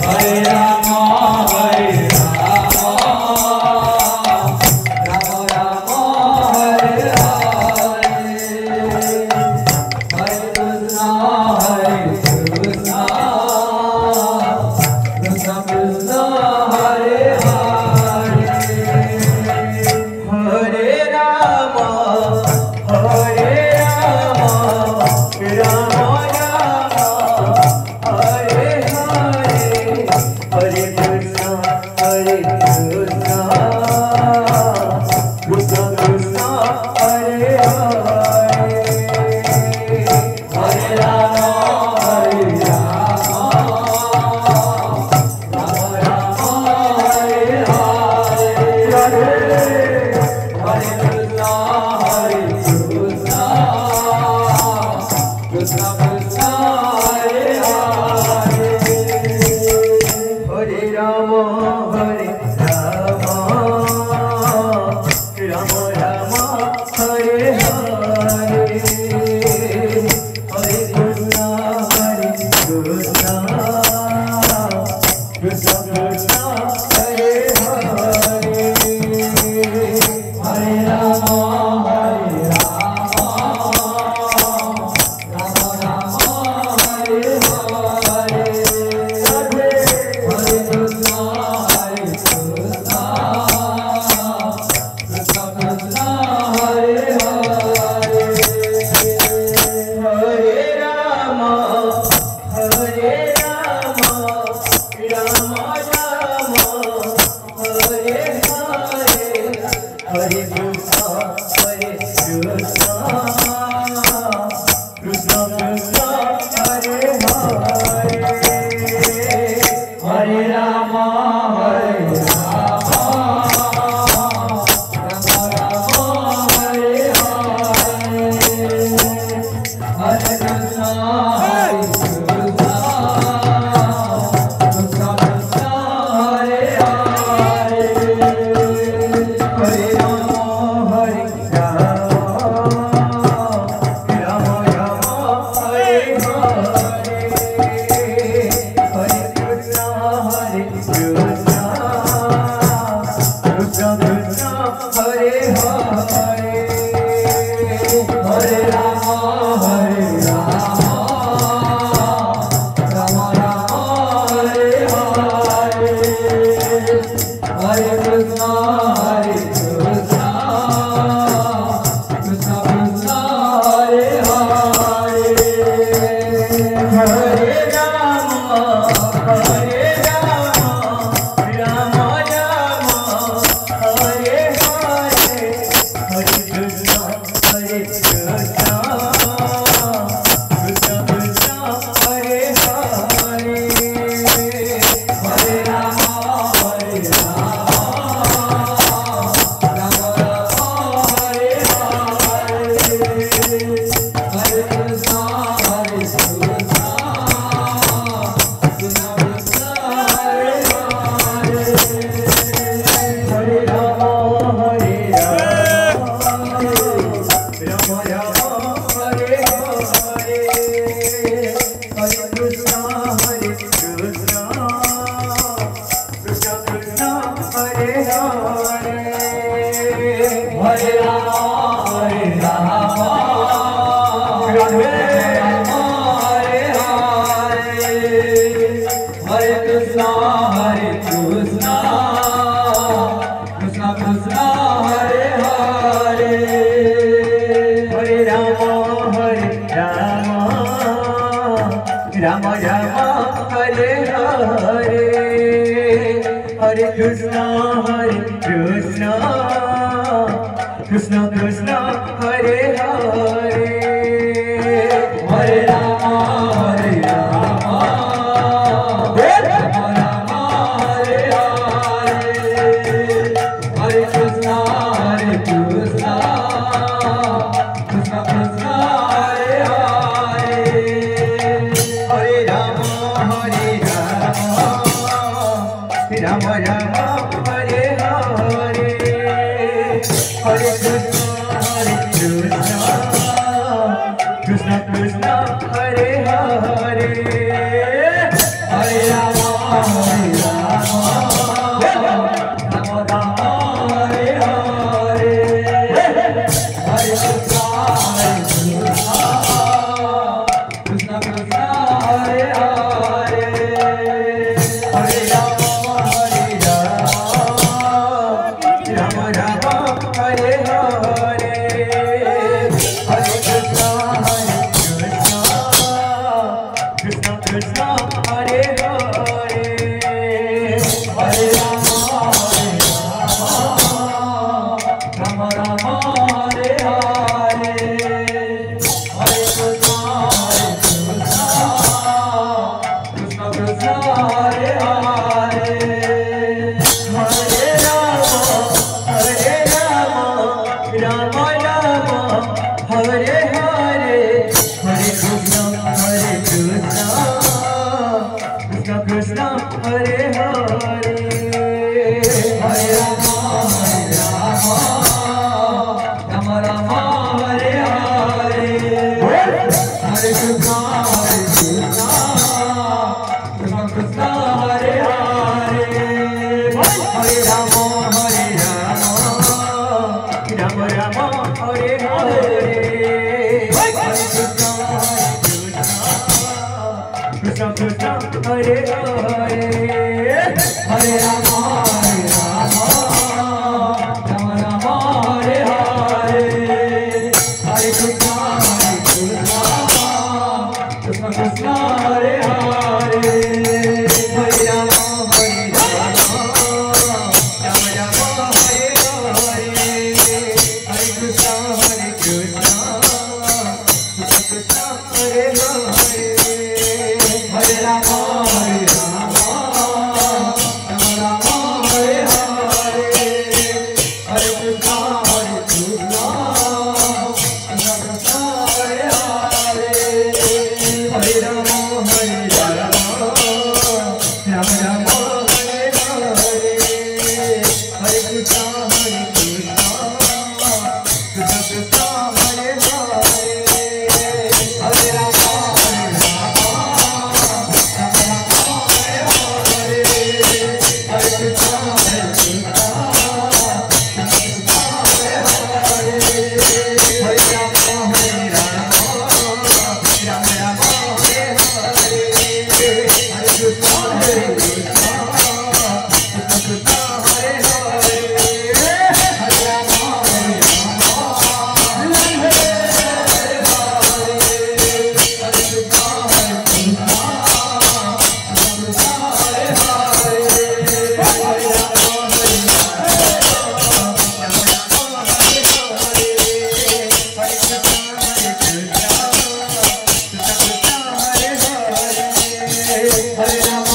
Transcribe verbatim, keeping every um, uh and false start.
Hare Rama, Hare Rama, Rama Rama, Hare Hare, Hare Krishna, Hare Krishna, Krishna Krishna, Hare Hare, Hare Rama, Hare Rama, Rama Rama, Hare Hare, Hare Krishna, Hare Krishna, Krishna Krishna, Hare Hare, Hare Rama, Hare Rama, Rama Rama, Hare Hare, Hare Krishna, Hare Krishna, Krishna Krishna, Hare Hare, Hare Rama, Hare Rama, Rama Rama, Hare Hare, Hare Krishna, Hare Krishna, Krishna Krishna, Hare Hare, Hare Rama, Hare Rama, Rama Rama, Hare Hare, Hare Krishna, Hare Krishna, Krishna Krishna, Hare Hare, Hare Rama, Hare Rama, Rama Rama, Hare Hare, Hare Krishna, Hare Krishna, Krishna Krishna, Hare Hare, Hare Rama, Hare Rama, Rama Rama, Hare Hare, Hare Krishna, Hare Krishna, Krishna Krishna, Hare Hare, Hare Rama, Hare Rama, Rama Rama, Hare Hare, Hare Krishna, Hare Krishna, Krishna Krishna, Hare Hare, Hare Rama, Hare Rama, Rama Rama, Hare Hare, Hare Krishna, Hare Krishna, Krishna Krishna, Hare Hare, Hare Rama, Hare Rama, Rama Rama, Hare Hare, Hare Krishna, Hare Krishna, Krishna Krishna, Hare Hare, Hare Rama, Hare Rama, Rama Rama, Hare Hare, Hare Krishna, Hare Krishna, Krishna Krishna, Hare Hare, Hare Rama, Hare Rama, Rama Rama, Hare Hare, Hare Krishna, Hare Krishna, Krishna Krishna, Hare Hare, Hare Rama, Hare Rama, Radhe Rama, Hare Hare, Hare Krishna, Hare Krishna, Krishna Krishna, Hare Hare, Hare Rama, Hare Rama, Rama Rama, Hare Hare, Hare Krishna, Hare Krishna, Krishna Krishna, Hare Hare, Hare Rama, Hare Rama, Rama Rama, Hare Hare, Hare Krishna, Hare Krishna, Krishna Krishna, Hare Hare, Hare Rama, Hare Rama, Rama Rama, Hare Hare, Hare Krishna, Hare Krishna, Krishna Krishna, Hare Hare, Hare Rama. Hare Rama